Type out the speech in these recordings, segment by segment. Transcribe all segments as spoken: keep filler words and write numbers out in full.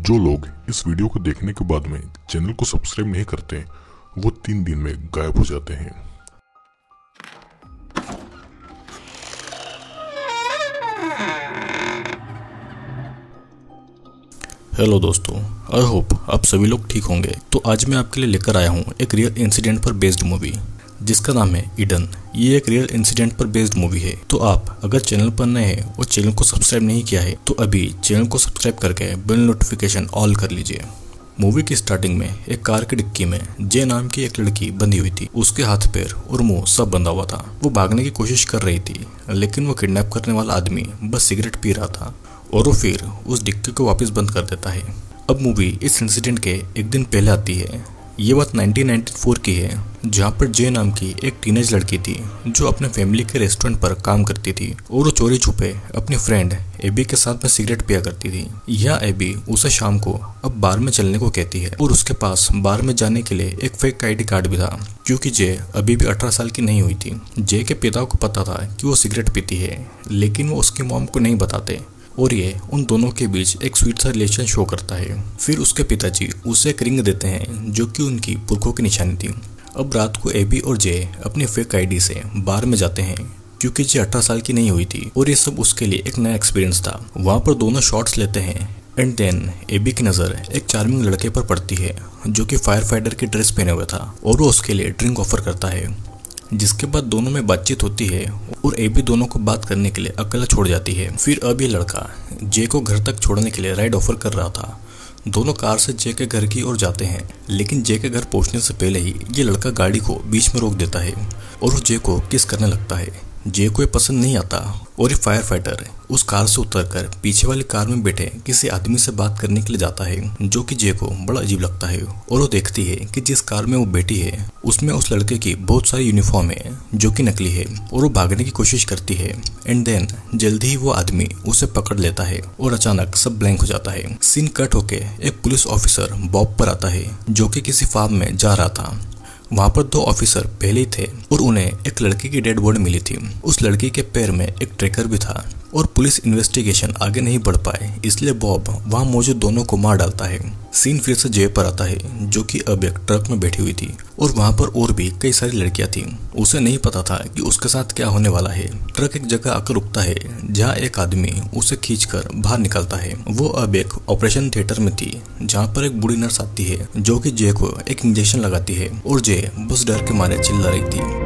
जो लोग इस वीडियो को देखने के बाद में चैनल को सब्सक्राइब नहीं करते वो तीन दिन में गायब हो जाते हैं। हेलो दोस्तों, आई होप आप सभी लोग ठीक होंगे। तो आज मैं आपके लिए लेकर आया हूँ एक रियल इंसिडेंट पर बेस्ड मूवी जिसका नाम है ईडन। ये एक रियल इंसिडेंट पर बेस्ड मूवी है। तो आप अगर चैनल पर नए हैं और चैनल को सब्सक्राइब नहीं किया है तो अभी चैनल को सब्सक्राइब करके बेल नोटिफिकेशन ऑल कर लीजिए। मूवी की स्टार्टिंग में एक कार की डिक्की में जे नाम की एक लड़की बंधी हुई थी। उसके हाथ पैर और मुंह सब बंधा हुआ था। वो भागने की कोशिश कर रही थी लेकिन वो किडनैप करने वाला आदमी बस सिगरेट पी रहा था और वो फिर उस डिक्की को वापस बंद कर देता है। अब मूवी इस इंसिडेंट के एक दिन पहले आती है। ये बात नाइनटीन नाइंटी फोर की है, जहाँ पर जे नाम की एक टीनेज लड़की थी जो अपने फैमिली के रेस्टोरेंट पर काम करती थी और वो चोरी छुपे अपनी फ्रेंड एबी के साथ में सिगरेट पिया करती थी। यह एबी उसे शाम को अब बार में चलने को कहती है और उसके पास बार में जाने के लिए एक फेक आईडी कार्ड भी था क्योंकि जे अभी भी अठारह साल की नहीं हुई थी। जे के पिता को पता था कि वो सिगरेट पीती है लेकिन वो उसकी मॉम को नहीं बताते और ये उन दोनों के बीच एक स्वीट सा रिलेशन शो करता है। फिर उसके पिताजी उसे एक रिंग देते हैं जो कि उनकी पुरखों की निशानी थी। अब रात को एबी और जे अपनी फेक आईडी से बार में जाते हैं क्योंकि जे अठारह साल की नहीं हुई थी और ये सब उसके लिए एक नया एक्सपीरियंस था। वहाँ पर दोनों शॉट्स लेते हैं एंड देन एबी की नज़र एक चार्मिंग लड़के पर पड़ती है जो कि फायर फाइटर की ड्रेस पहने हुए था और वो उसके लिए ड्रिंक ऑफर करता है। जिसके बाद दोनों में बातचीत होती है और एबी दोनों को बात करने के लिए अकेला छोड़ जाती है। फिर अब ये लड़का जे को घर तक छोड़ने के लिए राइड ऑफर कर रहा था। दोनों कार से जे के घर की ओर जाते हैं लेकिन जे के घर पहुंचने से पहले ही ये लड़का गाड़ी को बीच में रोक देता है और वो जे को किस करने लगता है। जे को ये पसंद नहीं आता और ये फायर फाइटर उस कार से उतरकर पीछे वाली कार में बैठे किसी आदमी से बात करने के लिए जाता है जो कि जे को बड़ा अजीब लगता है और वो देखती है कि जिस कार में वो बैठी है उसमें उस लड़के की बहुत सारी यूनिफॉर्म है जो कि नकली है और वो भागने की कोशिश करती है एंड देन जल्दी ही वो आदमी उसे पकड़ लेता है और अचानक सब ब्लैंक हो जाता है। सीन कट होके एक पुलिस ऑफिसर बॉब पर आता है जो कि किसी फार्म में जा रहा था। वहाँ पर दो ऑफिसर पहले ही थे और उन्हें एक लड़की की डेड बॉडी मिली थी। उस लड़की के पैर में एक ट्रैकर भी था और पुलिस इन्वेस्टिगेशन आगे नहीं बढ़ पाए इसलिए बॉब वहाँ मौजूद दोनों को मार डालता है। सीन फिर से जे पर आता है जो कि अब एक ट्रक में बैठी हुई थी और वहाँ पर और भी कई सारी लड़कियां थीं। उसे नहीं पता था कि उसके साथ क्या होने वाला है। ट्रक एक जगह आकर रुकता है जहाँ एक आदमी उसे खींचकर बाहर निकलता है। वो अब एक ऑपरेशन थिएटर में थी जहाँ पर एक बूढ़ी नर्स आती है जो कि जे को एक इंजेक्शन लगाती है और जे बस डर के मारे चिल्ला रही थी।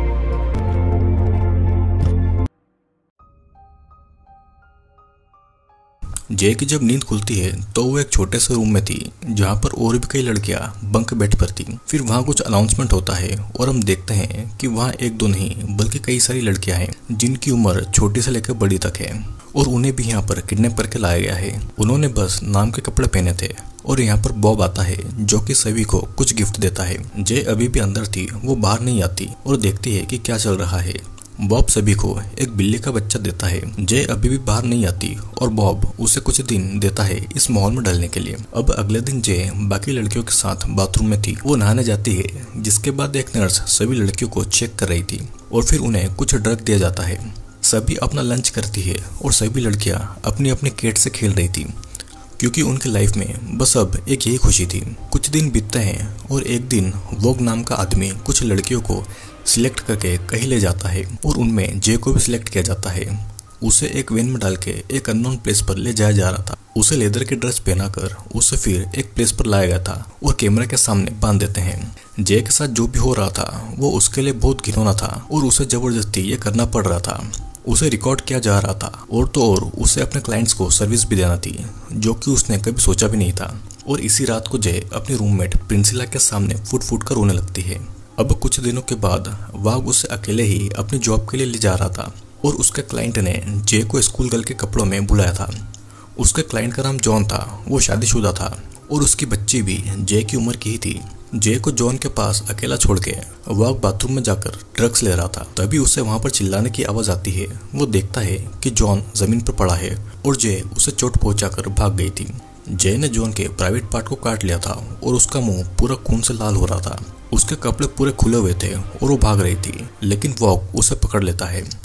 जे की जब नींद खुलती है तो वो एक छोटे से रूम में थी जहाँ पर और भी कई लड़कियां बंक बेड पर थी। फिर वहाँ कुछ अनाउंसमेंट होता है और हम देखते हैं कि वहाँ एक दो नहीं बल्कि कई सारी लड़कियां हैं जिनकी उम्र छोटी से लेकर बड़ी तक है और उन्हें भी यहाँ पर किडनैप करके लाया गया है। उन्होंने बस नाम के कपड़े पहने थे और यहाँ पर बॉब आता है जो कि सभी को कुछ गिफ्ट देता है। जे अभी भी अंदर थी, वो बाहर नहीं आती और देखती है कि क्या चल रहा है। बॉब सभी को एक बिल्ली का बच्चा देता है। जे अभी भी बाहर नहीं आती और बॉब उसे कुछ दिन देता है इस माहौल में ढलने के लिए। अब अगले दिन जे बाकी लड़कियों के साथ बाथरूम में थी। वो नहाने जाती है जिसके बाद एक नर्स सभी लड़कियों को चेक कर रही थी और फिर उन्हें कुछ ड्रग दिया जाता है। सभी अपना लंच करती है और सभी लड़कियां अपनी अपनी कैट से खेल रही थी क्योंकि उनकी लाइफ में बस अब एक यही खुशी थी। कुछ दिन बीतते हैं और एक दिन वोग नाम का आदमी कुछ लड़कियों को सिलेक्ट करके कहीं ले जाता है और उनमें जे को भी सिलेक्ट किया जाता है। उसे एक वैन में डाल के एक अननोन प्लेस पर ले जाया जा रहा था। उसे लेदर की ड्रेस पहनाकर उसे फिर एक प्लेस पर लाया गया था और कैमरा के सामने बांध देते हैं। जे के साथ जो भी हो रहा था वो उसके लिए बहुत घिनौना था और उसे जबरदस्ती ये करना पड़ रहा था। उसे रिकॉर्ड किया जा रहा था और तो और उसे अपने क्लाइंट्स को सर्विस भी देना थी जो कि उसने कभी सोचा भी नहीं था। और इसी रात को जे अपनी रूममेट प्रिंसिला के सामने फुट फुट कर रोने लगती है। अब कुछ दिनों के बाद वाग उसे अकेले ही अपनी जॉब के लिए ले जा रहा था और उसके क्लाइंट ने जे को स्कूल गर्ल के कपड़ों में बुलाया था। उसके क्लाइंट का नाम जॉन था। वो शादीशुदा था और उसकी बच्ची भी जे की उम्र की ही थी। जे को जॉन के पास अकेला छोड़ के वाग बाथरूम में जाकर ड्रग्स ले रहा था। तभी उसे वहां पर चिल्लाने की आवाज आती है। वो देखता है कि जॉन जमीन पर पड़ा है और जे उसे चोट पहुंचाकर भाग गई थी। जे ने जॉन के प्राइवेट पार्ट को काट लिया था और उसका मुंह पूरा खून से लाल हो रहा था। उसके कपड़े पूरे खुले हुए थे और वो भाग रही थी लेकिन वॉग उसे पकड़ लेता है।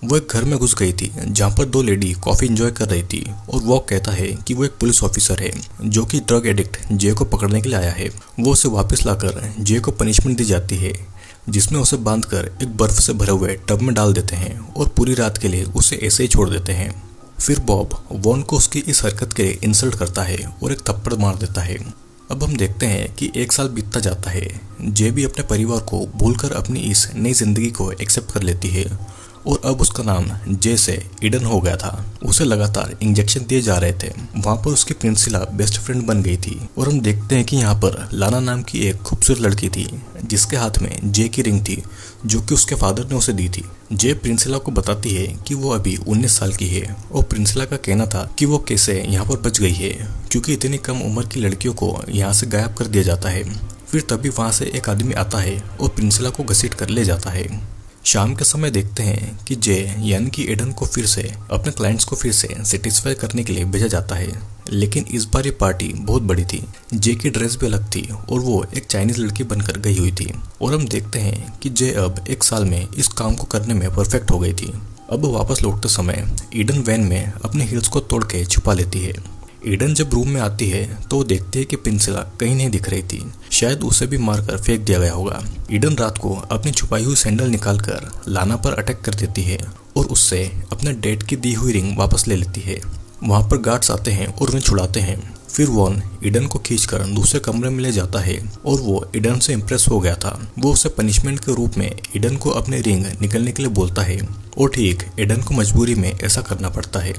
वो एक घर में घुस गई थी जहाँ पर दो लेडी कॉफी एंजॉय कर रही थी और वो कहता है कि वो एक पुलिस ऑफिसर है जो कि ड्रग एडिक्ट जे को पकड़ने के लिए आया है। वो उसे वापस लाकर जे को पनिशमेंट दी जाती है, जिसमें उसे बांधकर एक बर्फ से भरे हुए टब में डाल देते हैं और पूरी रात के लिए उसे ऐसे ही छोड़ देते हैं। फिर बॉब वॉन को उसकी इस हरकत के लिए इंसल्ट करता है और एक थप्पड़ मार देता है। अब हम देखते हैं कि एक साल बीतता जाता है। जे भी अपने परिवार को भूलकर अपनी इस नई जिंदगी को एक्सेप्ट कर लेती है और अब उसका नाम जे से ईडन हो गया था। उसे लगातार इंजेक्शन दिए जा रहे थे। वहाँ पर उसकी प्रिंसिला बेस्ट फ्रेंड बन गई थी और हम देखते हैं कि यहाँ पर लाना नाम की एक खूबसूरत लड़की थी जिसके हाथ में जे की रिंग थी जो कि उसके फादर ने उसे दी थी। जे प्रिंसिला को बताती है कि वो अभी उन्नीस साल की है और प्रिंसिला का कहना था कि वो कैसे यहाँ पर बच गई है क्योंकि इतनी कम उम्र की लड़कियों को यहाँ से गायब कर दिया जाता है। फिर तभी वहाँ से एक आदमी आता है और प्रिंसिला को घसीट कर ले जाता है। शाम के समय देखते हैं कि जे यानी कि एडन को फिर से अपने क्लाइंट्स को फिर से सेटिस्फाई करने के लिए भेजा जाता है, लेकिन इस बार ये पार्टी बहुत बड़ी थी। जे की ड्रेस भी अलग थी और वो एक चाइनीज लड़की बनकर गई हुई थी और हम देखते हैं कि जे अब एक साल में इस काम को करने में परफेक्ट हो गई थी। अब वापस लौटते समय ईडन वैन में अपने हील्स को तोड़ के छुपा लेती है। ईडन जब रूम में आती है तो वो देखती है कि प्रिंसिला कहीं नहीं दिख रही थी, शायद उसे भी मारकर फेंक दिया गया होगा। ईडन रात को अपनी छुपाई हुई सैंडल निकालकर लाना पर अटैक कर देती है और उससे अपने डेड की दी हुई रिंग वापस ले लेती है। वहाँ पर गार्ड्स आते हैं और उन्हें छुड़ाते हैं। फिर वॉन ईडन को खींचकर दूसरे कमरे में ले जाता है और वो ईडन से इम्प्रेस हो गया था। वो उसे पनिशमेंट के रूप में ईडन को अपनी रिंग निकलने के लिए बोलता है और ठीक ईडन को मजबूरी में ऐसा करना पड़ता है।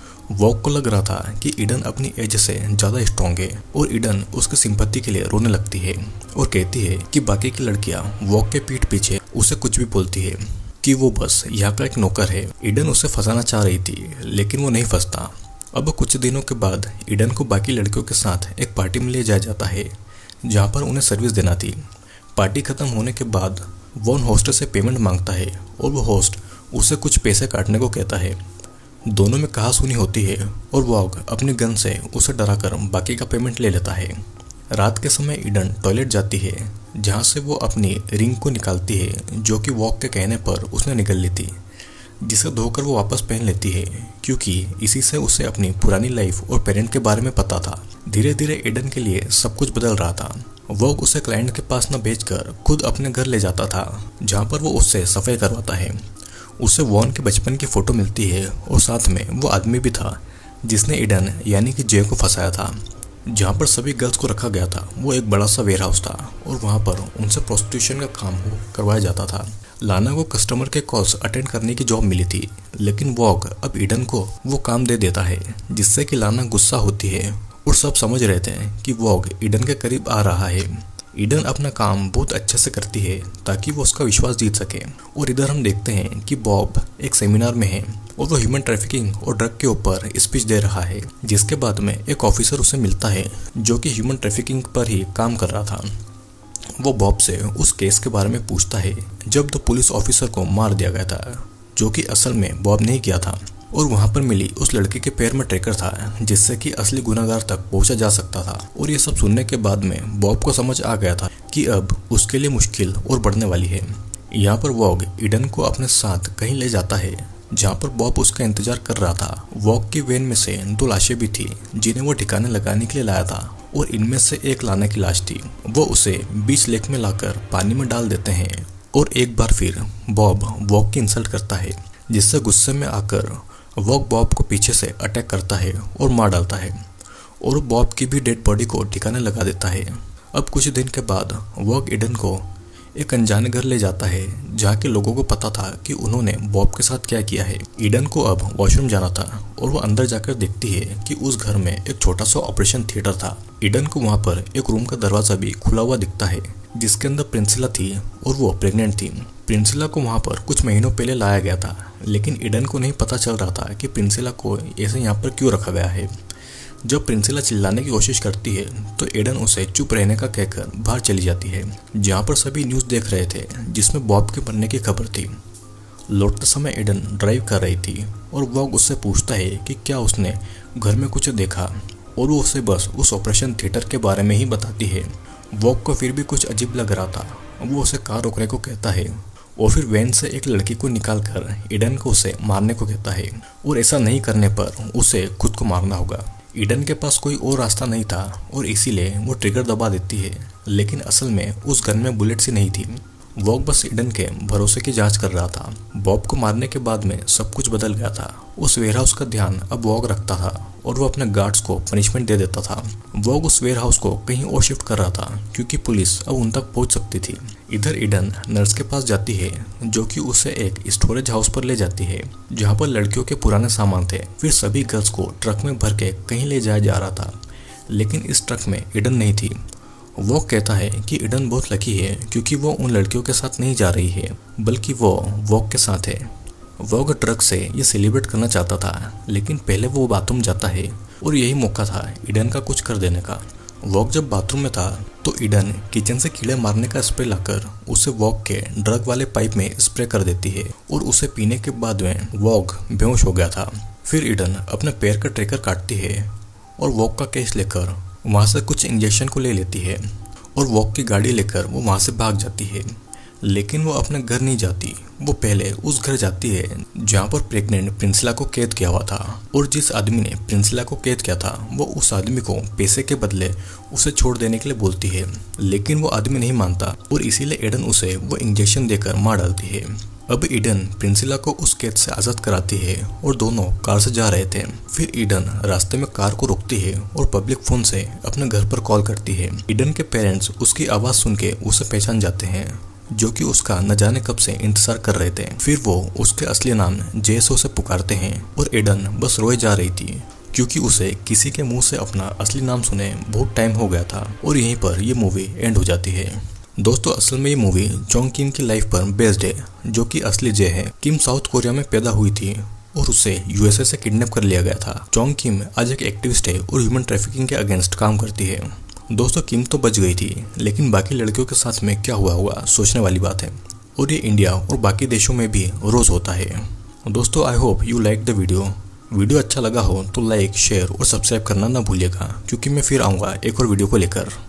वॉक को लग रहा था कि ईडन अपनी एज से ज़्यादा स्ट्रॉन्ग है और ईडन उसकी सिंपैथी के लिए रोने लगती है और कहती है कि बाकी की लड़कियां वॉक के पीठ पीछे उसे कुछ भी बोलती है कि वो बस यहाँ का एक नौकर है। ईडन उसे फंसाना चाह रही थी लेकिन वो नहीं फंसता। अब कुछ दिनों के बाद ईडन को बाकी लड़कियों के साथ एक पार्टी में ले जाया जाता है जहाँ पर उन्हें सर्विस देना थी। पार्टी खत्म होने के बाद वॉन होस्ट से पेमेंट मांगता है और वो होस्ट उसे कुछ पैसे काटने को कहता है। दोनों में कहा सुनी होती है और वॉग अपनी गन से उसे डराकर बाकी का पेमेंट ले लेता है। रात के समय ईडन टॉयलेट जाती है जहाँ से वो अपनी रिंग को निकालती है जो कि वॉग के कहने पर उसने निकल ली थी, जिसे धोकर वो वापस पहन लेती है क्योंकि इसी से उसे अपनी पुरानी लाइफ और पेरेंट के बारे में पता था। धीरे धीरे ईडन के लिए सब कुछ बदल रहा था। वॉग उसे क्लाइंट के पास न भेजकर खुद अपने घर ले जाता था जहाँ पर वो उससे सफाई करवाता है। उसे वॉन के बचपन की फोटो मिलती है और साथ में वो आदमी भी था जिसने ईडन यानी कि जे को फंसाया था। जहाँ पर सभी गर्ल्स को रखा गया था वो एक बड़ा सा वेयर हाउस था और वहाँ पर उनसे प्रोस्टिट्यूशन का काम हो करवाया जाता था। लाना को कस्टमर के कॉल्स अटेंड करने की जॉब मिली थी, लेकिन वॉग अब ईडन को वो काम दे देता है जिससे कि लाना गुस्सा होती है और सब समझ रहे थे कि वॉग ईडन के करीब आ रहा है। ईडन अपना काम बहुत अच्छे से करती है ताकि वो उसका विश्वास जीत सके। और इधर हम देखते हैं कि बॉब एक सेमिनार में है और वो ह्यूमन ट्रैफिकिंग और ड्रग के ऊपर स्पीच दे रहा है, जिसके बाद में एक ऑफिसर उसे मिलता है जो कि ह्यूमन ट्रैफिकिंग पर ही काम कर रहा था। वो बॉब से उस केस के बारे में पूछता है जब दो पुलिस ऑफिसर को मार दिया गया था, जो कि असल में बॉब ने किया था। और वहाँ पर मिली उस लड़के के पैर में ट्रैकर था जिससे कि असली गुनाहगार तक पहुँचा जा सकता था। और ये सब सुनने के बाद में बॉब को समझ आ गया था कि अब उसके लिए मुश्किल और बढ़ने वाली है। यहाँ पर वॉग ईडन को अपने साथ कहीं ले जाता है जहाँ पर बॉब उसका इंतजार कर रहा था। वॉग की वैन में से दो लाशें भी थी जिन्हें वो ठिकाने लगाने के लिए लाया था और इनमें से एक लाना की लाश थी। वो उसे बीच लेक में लाकर पानी में डाल देते हैं और एक बार फिर बॉब वॉग की इंसल्ट करता है, जिससे गुस्से में आकर वॉग बॉब को पीछे से अटैक करता है और मार डालता है और बॉब की भी डेड बॉडी को ठिकाने लगा देता है। अब कुछ दिन के बाद वॉग ईडन को एक अनजाने घर ले जाता है जहाँ के लोगों को पता था कि उन्होंने बॉब के साथ क्या किया है। ईडन को अब वॉशरूम जाना था और वो अंदर जाकर देखती है कि उस घर में एक छोटा सा ऑपरेशन थिएटर था। ईडन को वहाँ पर एक रूम का दरवाजा भी खुला हुआ दिखता है जिसके अंदर प्रिंसिला थी और वो प्रेग्नेंट थी। प्रिंसिला को वहाँ पर कुछ महीनों पहले लाया गया था, लेकिन ईडन को नहीं पता चल रहा था कि प्रिंसिला को ऐसे यहाँ पर क्यों रखा गया है। जब प्रिंसिला चिल्लाने की कोशिश करती है तो ईडन उसे चुप रहने का कहकर बाहर चली जाती है, जहाँ पर सभी न्यूज़ देख रहे थे जिसमें बॉब के मरने की खबर थी। लौटते समय ईडन ड्राइव कर रही थी और वॉग उससे पूछता है कि क्या उसने घर में कुछ देखा और वो उसे बस उस ऑपरेशन थिएटर के बारे में ही बताती है। वॉग को फिर भी कुछ अजीब लग रहा था। वो उसे कार रोकने को कहता है और फिर वैन से एक लड़की को निकालकर ईडन को उसे मारने को कहता है और ऐसा नहीं करने पर उसे खुद को मारना होगा। ईडन के पास कोई और रास्ता नहीं था और इसीलिए वो ट्रिगर दबा देती है, लेकिन असल में उस गन में बुलेट सी नहीं थी। वॉग बस ईडन के भरोसे की जांच कर रहा था। बॉब को मारने के बाद में सब कुछ बदल गया था। उस वेयरहाउस का ध्यान अब वॉग रखता था और वो अपने गार्ड्स को पनिशमेंट दे देता था। वॉग उस वेयरहाउस को कहीं और शिफ्ट कर रहा था क्योंकि पुलिस अब उन तक पहुंच सकती थी। इधर ईडन नर्स के पास जाती है जो कि उसे एक स्टोरेज हाउस पर ले जाती है जहाँ पर लड़कियों के पुराने सामान थे। फिर सभी गर्ल्स को ट्रक में भर के कहीं ले जाया जा रहा था, लेकिन इस ट्रक में ईडन नहीं थी। वो कहता है कि ईडन बहुत लकी है क्योंकि वो उन लड़कियों के साथ नहीं जा रही है बल्कि वो वॉग के साथ है। वॉग ट्रक से ये सेलिब्रेट करना चाहता था, लेकिन पहले वो बाथरूम जाता है और यही मौका था ईडन का कुछ कर देने का। वॉग जब बाथरूम में था तो ईडन किचन से कीड़े मारने का स्प्रे लाकर उसे वॉग के ड्रग वाले पाइप में स्प्रे कर देती है और उसे पीने के बाद में वॉग बेहोश हो गया था। फिर ईडन अपने पैर का ट्रैकर काटती है और वॉग का केस लेकर वहाँ से कुछ इंजेक्शन को ले लेती है और वॉग की गाड़ी लेकर वो वहाँ से भाग जाती है। लेकिन वो अपने घर नहीं जाती, वो पहले उस घर जाती है जहाँ पर प्रेग्नेंट प्रिंसिला को कैद किया हुआ था और जिस आदमी ने प्रिंसिला को कैद किया था वो उस आदमी को पैसे के बदले उसे छोड़ देने के लिए बोलती है, लेकिन वो आदमी नहीं मानता और इसीलिए ईडन उसे वो इंजेक्शन देकर मार डालती है। अब ईडन प्रिंसिला को उस कैद से आज़ाद कराती है और दोनों कार से जा रहे थे। फिर ईडन रास्ते में कार को रोकती है और पब्लिक फोन से अपने घर पर कॉल करती है। ईडन के पेरेंट्स उसकी आवाज़ सुन के उसे पहचान जाते हैं जो कि उसका न जाने कब से इंतजार कर रहे थे। फिर वो उसके असली नाम जेसो से पुकारते हैं और ईडन बस रोए जा रही थी क्योंकि उसे किसी के मुंह से अपना असली नाम सुने बहुत टाइम हो गया था। और यहीं पर ये मूवी एंड हो जाती है। दोस्तों, असल में ये मूवी चोंग किम की लाइफ पर बेस्ड है जो कि असली जे है। किम साउथ कोरिया में पैदा हुई थी और उसे यूएसए से किडनैप कर लिया गया था। चोंग किम आज एक एक्टिविस्ट है और ह्यूमन ट्रैफिकिंग के अगेंस्ट काम करती है। दोस्तों, किम तो बच गई थी, लेकिन बाकी लड़कियों के साथ में क्या हुआ होगा सोचने वाली बात है और ये इंडिया और बाकी देशों में भी रोज होता है। दोस्तों, I hope you like the video. Video अच्छा लगा हो तो लाइक, शेयर और सब्सक्राइब करना ना भूलिएगा क्योंकि मैं फिर आऊँगा एक और वीडियो को लेकर।